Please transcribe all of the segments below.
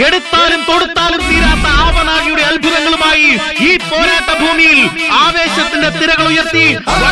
എടുത്താലും തൊടുത്താലും തീരാത്ത ആവനാഴിയുടെ അത്ഭുതങ്ങളുമായി ഈ പോരാട്ട ഭൂമിയിൽ ആവേശത്തിന്റെ തിരകൾ ഉയർത്തി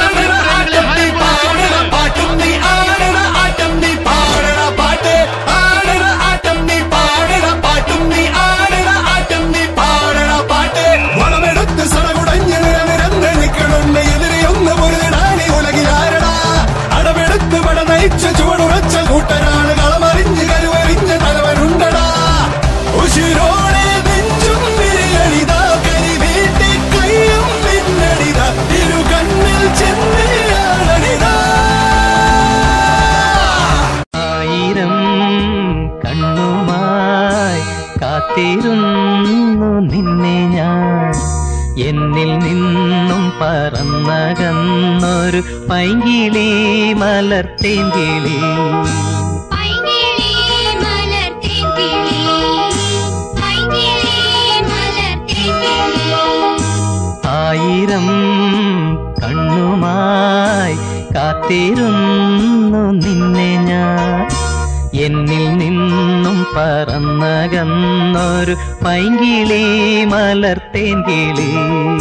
ചുവടുറച്ച കൂട്ടരാണ് കളമറിഞ്ഞ് കരുവറിഞ്ഞ തലവനുണ്ടടാ ഉശിരോടെ നെഞ്ചും വിരിയണിതാ കരി വീട്ടി കയ്യും പിന്നടിതാ ഇരു കണ്ണിൽ ചെന്നയാളണിതാ ആയിരം കണ്ണുമായി കാത്തിരുന്നു നിന്നെ ഞാൻ എന്നിൽ നിന്നും പറന്നകന്നൊരു പൈങ്കിളി മലർത്തേങ്കിളി ആയിരം കണ്ണുമായി കാത്തിരുന്നു നിന്നെ ഞാൻ എന്നിൽ നിന്നും പറന്നകന്നൊരു പൈങ്കിളി മലർത്തേങ്കിളി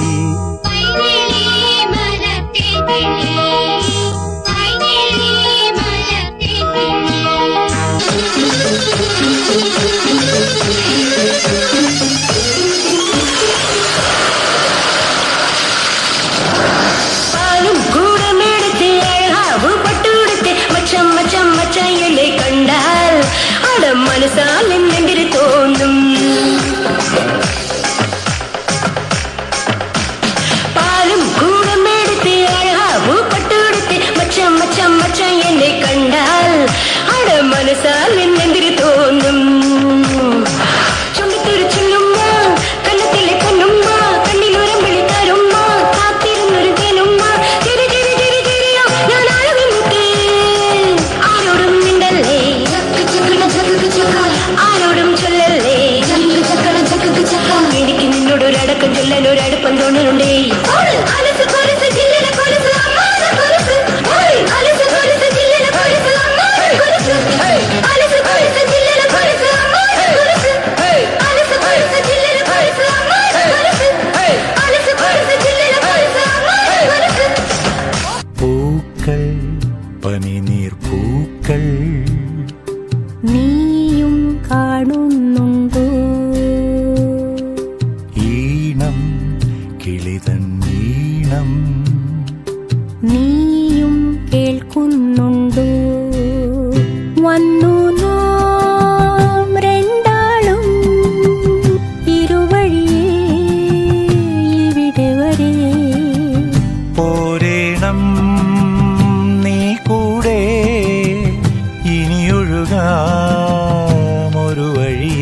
മനസ്സാൽ എന്നെങ്കിൽ തോന്നും പാലും കൂടമെടുത്ത് അഴകാവൂ പട്ടുകൊടുത്ത് മച്ചം മച്ചം മച്ചം എന്നെ കണ്ടാൽ അട മനസ്സാൽ എന്നെങ്കിൽ തോന്നും ചുണ്ടത്തൊരു ചുല്ലുമ്മ കണ്ണത്തിലെ പൊന്നുമ്മ കണ്ണിലൊരം വിളിത്താരുമ്മ കാത്തിരുന്നൊരു തേനുമ്മ തിരി തിരി തിരി തിരിയോ ഞാൻ അഴകുമുട്ടേ ആരോടും മിണ്ടല്ലേ ആരോടും ചൊല്ലല്ലേ എനിക്ക് നിന്നോടൊരടക്കം ചൊല്ലാൻ ഒരടുപ്പം തോന്നുന്നുണ്ടേ പൂക്കൾ പനിനീർ പൂക്കൾ നീയും കാണുന്നുണ്ടോ ഈണം കിളിതൻ ഈണം നീയും കേൾക്കുന്നുണ്ടോ വന്നു നാം രണ്ടാളും ഇരുവഴിയേ ഇവിടെ വരെ പോരേണം നീ കൂടെ ഇനിയൊഴുകാമൊരു വഴിയേ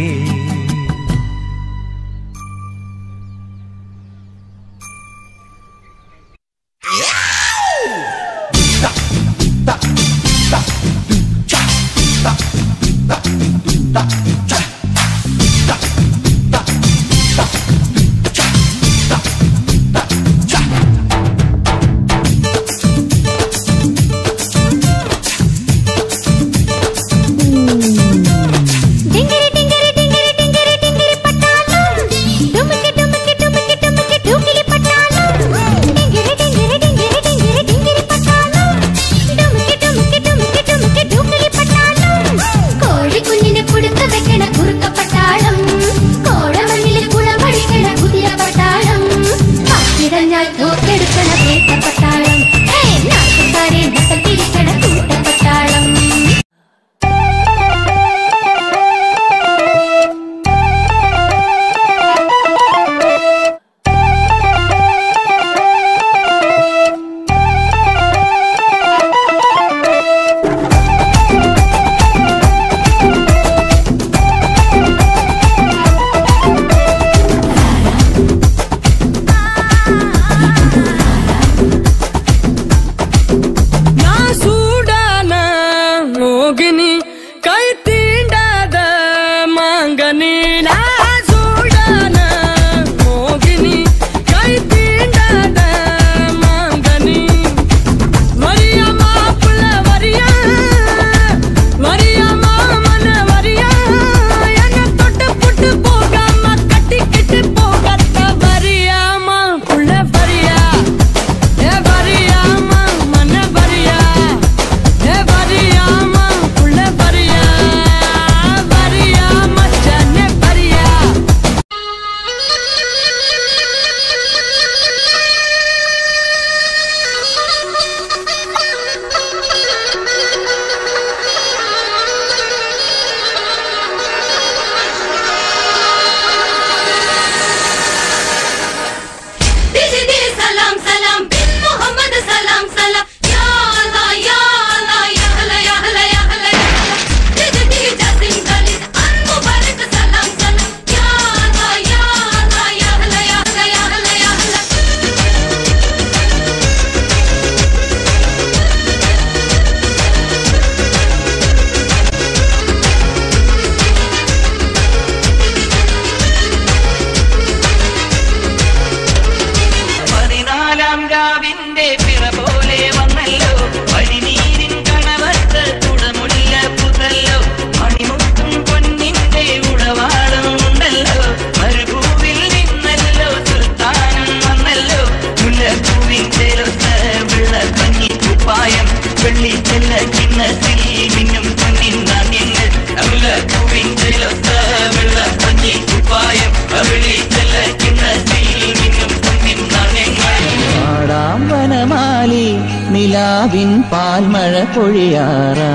പൊഴിയാറാ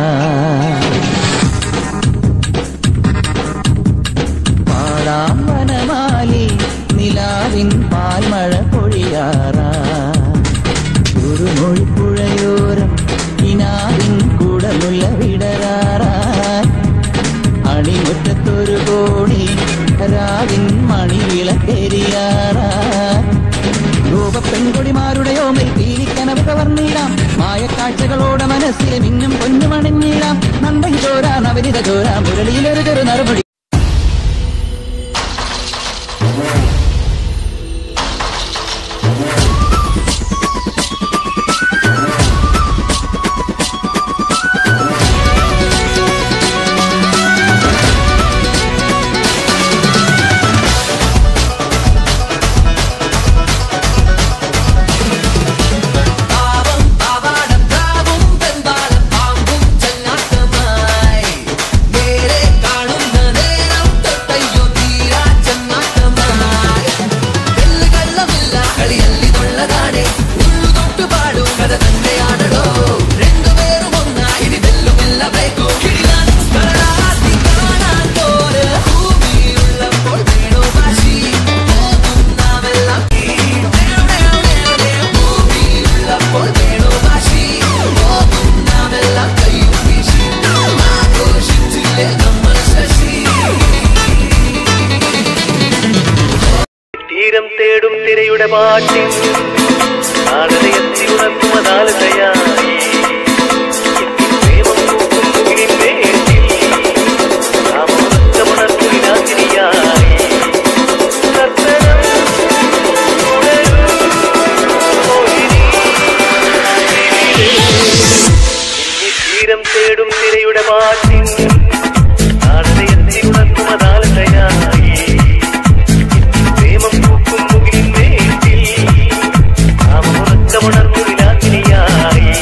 പാടാം വനമാലി നിലാവിൻ പാൽമഴ പൊഴിയാറാ കുറുമൊഴിപ്പുഴയോരം കിനാവിൻ കുടമുള്ള വിടരാറാ അണിമുറ്റത്തൊരു കോടി രാവിൻ മണിവിളക്കെരിയാറാ പെൺകൊടിമാരുടെ ഓമൽ പീലിക്കനവ് കവർന്നിടാം മായക്കാഴ്ചകളോടെ മനസ്സിലെ മിന്നും പൊന്നുമണിഞ്ഞിടാം നന്ദൻ ചോര നവനിത ചോര മുരളിയിലൊരു ചെറു നറുപടി തീരം തേടും തിരയുടെ പാട്ടിൽ നാടകത്തിൽ ഉണർത്തുമതാലതയായി പ്രേമം പൂക്കും മുകിലിൻ വേണ്ടിൽ നാമോത്തമുണർത്തുവിനാശിനിയായി സത്തനം തീരം തേടും തിരയുടെ പാട്ടിൽ നാടകത്തിൽ ഉണർത്തുമതാലതയായി പ്രേമം പൂക്കും മുകിലിൻ വേണ്ടിൽ നാമോത്തമുണർത്തുവിനാശിനിയായി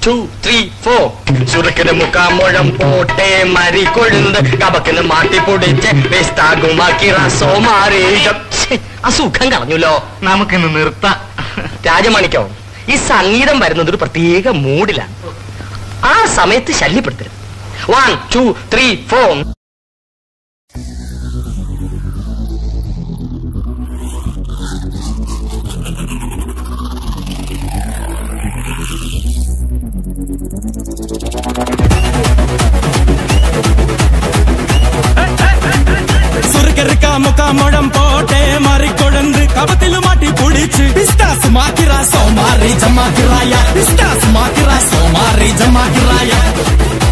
2, 3, 4 சுருக்கிற முக்காமுழம் போட்டே மறி கொழுந்து கபக்கிന് മാട്ടി പൊടിച്ച് വേസ്റ്റാകുമാക്കി റസോമാറി അസുഖം കളഞ്ഞല്ലോ. നമുക്കിന്ന് നിർത്താം. രാജമാണിക്കോ, ഈ സംഗീതം വരുന്നത് ഒരു പ്രത്യേക മൂഡിലാണ്. ആ സമയത്ത് ശല്യപ്പെടുത്തരുത്. 1, 2, 3, 4 சுருக்கருக்கா முக்காமுழம் போட்டே மாறி கொழுந்து கபத்திலு மாட்டி புடிச்சு பிஸ்தாஸ் மாக்கிறா சோமாரி ஜமாக்கிறாயா பிஸ்தாஸ் மாக்கிறா சோமாரி ஜமாக்கிறாயா